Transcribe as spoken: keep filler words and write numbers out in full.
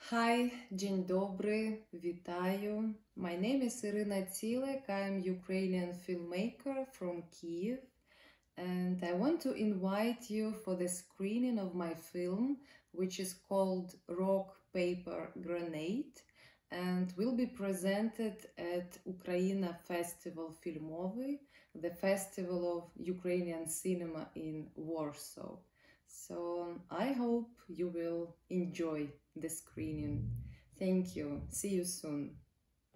Hi, dzień dobry, witayu. My name is Iryna Tsilyk. I'm Ukrainian filmmaker from Kiev, and I want to invite you for the screening of my film, which is called Rock, Paper, Granat, and will be presented at Ukraina Festival Filmowy, the festival of Ukrainian cinema in Warsaw. So I hope you will enjoy the screening. Thank you. See you soon.